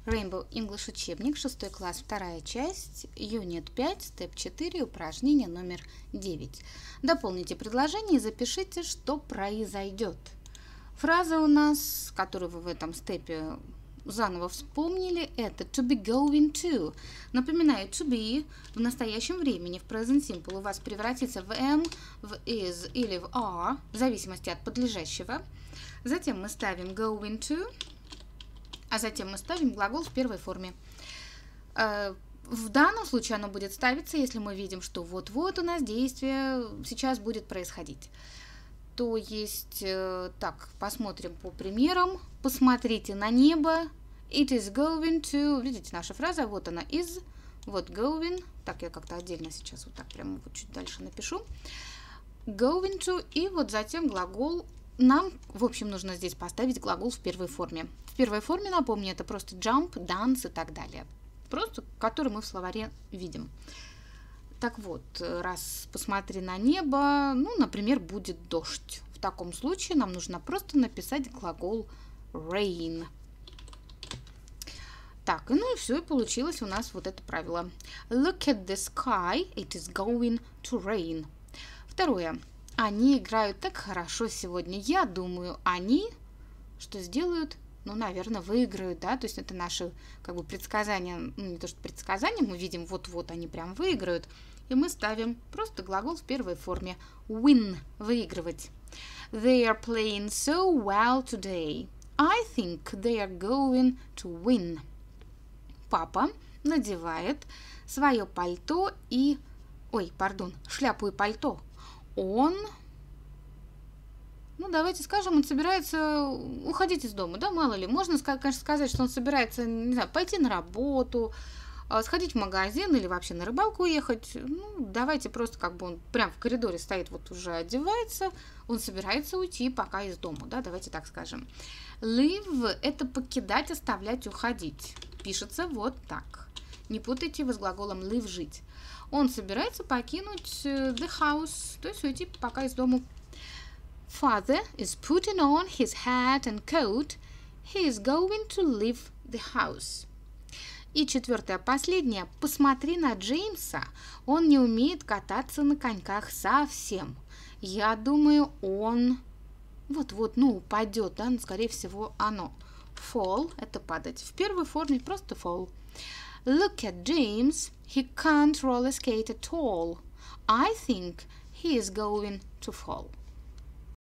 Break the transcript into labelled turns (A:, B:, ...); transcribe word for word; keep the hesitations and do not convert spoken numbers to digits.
A: Rainbow English учебник, шестой класс, вторая часть, Юнит пять, степ четыре, упражнение номер девять. Дополните предложение и запишите, что произойдет. Фраза у нас, которую вы в этом степе заново вспомнили, это to be going to. Напоминаю, to be в настоящем времени, в present simple, у вас превратится в am, в is или в are, в зависимости от подлежащего. Затем мы ставим going to, а затем мы ставим глагол в первой форме. В данном случае оно будет ставиться, если мы видим, что вот-вот у нас действие сейчас будет происходить. То есть, так, посмотрим по примерам. Посмотрите на небо. It is going to. Видите, наша фраза, вот она is, вот going. Так, я как-то отдельно сейчас вот так прямо вот чуть дальше напишу. Going to, и вот затем глагол. Нам, в общем, нужно здесь поставить глагол в первой форме. В первой форме, напомню, это просто jump, dance и так далее. Просто, который мы в словаре видим. Так вот, раз посмотри на небо, ну, например, будет дождь. В таком случае нам нужно просто написать глагол rain. Так, и ну и все, и получилось у нас вот это правило. Look at the sky, it is going to rain. Второе. Они играют так хорошо сегодня. Я думаю, они что сделают? Ну, наверное, выиграют, да, то есть это наше, как бы, предсказание, ну, не то что предсказание, мы видим, вот-вот они прям выиграют, и мы ставим просто глагол в первой форме. Win – выигрывать. They are playing so well today. I think they are going to win. Папа надевает свое пальто и... Ой, пардон, шляпу и пальто. Он... Ну, давайте скажем, он собирается уходить из дома, да, мало ли. Можно, конечно, сказать, что он собирается, не знаю, пойти на работу, сходить в магазин или вообще на рыбалку уехать. Ну, давайте просто, как бы он прям в коридоре стоит, вот уже одевается, он собирается уйти пока из дома, да, давайте так скажем. Leave – это покидать, оставлять, уходить. Пишется вот так. Не путайте его с глаголом live – жить. Он собирается покинуть the house, то есть уйти пока из дома. Father is putting on his hat and coat. He is going to leave the house. И четвертое, последнее. Посмотри на Джеймса. Он не умеет кататься на коньках совсем. Я думаю, он вот-вот, ну, упадет, да, но, скорее всего, оно. Fall – это падать. В первой форме просто fall. Look at James. He can't roller skate at all. I think he is going to fall.